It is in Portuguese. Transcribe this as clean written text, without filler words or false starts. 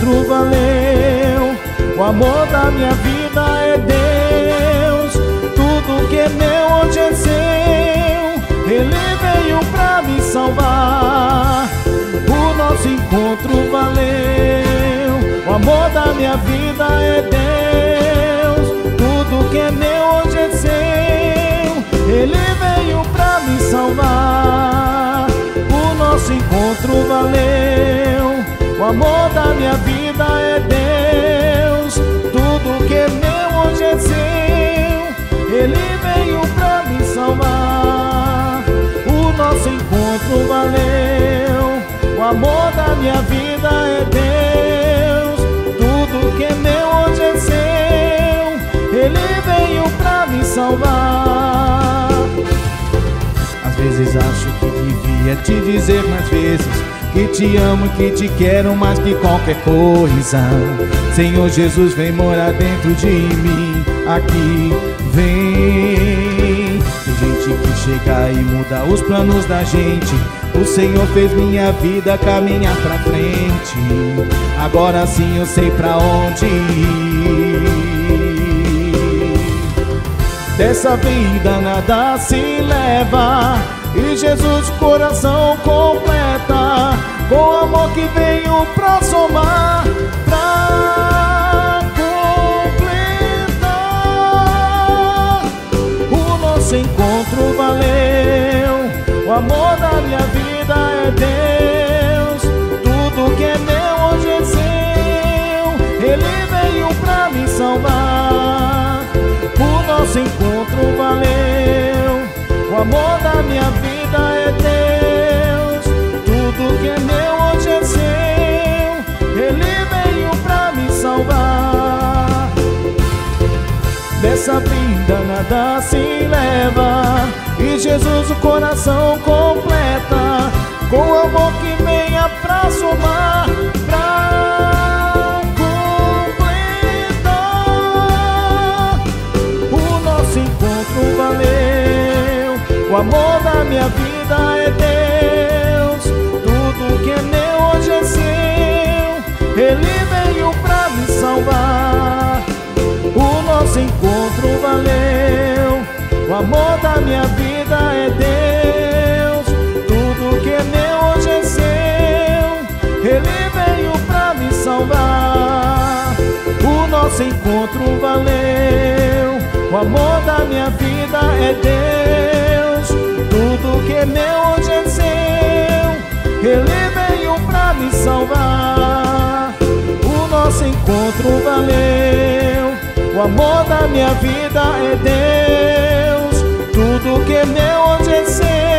encontro valeu. O amor da minha vida é Deus. Tudo que é meu hoje é seu. Ele veio pra me salvar. O nosso encontro valeu. O amor da minha vida é Deus. Tudo que é meu hoje é seu. Ele veio pra me salvar. O nosso encontro valeu. O amor da minha vida é Deus. Tudo que é meu hoje é seu. Ele veio pra me salvar. O nosso encontro valeu. O amor da minha vida é Deus. Tudo que é meu hoje é seu. Ele veio pra me salvar. Às vezes acho que devia te dizer mais vezes que te amo, que te quero mais que qualquer coisa. Senhor Jesus, vem morar dentro de mim. Aqui, vem. Tem gente que chega e muda os planos da gente. O Senhor fez minha vida caminhar pra frente. Agora sim eu sei pra onde ir. Dessa vida nada se leva, e Jesus coração completa, com amor que veio pra somar, pra completar. O nosso encontro valeu. O amor da minha vida é Deus. Tudo que é meu hoje é seu. Ele veio pra me salvar. O nosso encontro valeu. O amor da minha vida é Deus. Tudo que é meu hoje é seu. Ele veio pra me salvar. Dessa vida nada se leva, e Jesus o coração completa, com amor que venha pra somar, pra completar. O nosso encontro valeu. O amor da minha vida é Deus. Tudo que é meu hoje é seu. Ele veio pra me salvar. O nosso encontro valeu. O amor da minha vida é Deus. Tudo que é meu hoje é seu. Ele veio pra me salvar. O nosso encontro valeu. O amor da minha vida é Deus. Tudo que é meu hoje é seu. Ele veio pra me salvar. O nosso encontro valeu. O amor da minha vida é Deus. Tudo que é meu hoje é seu.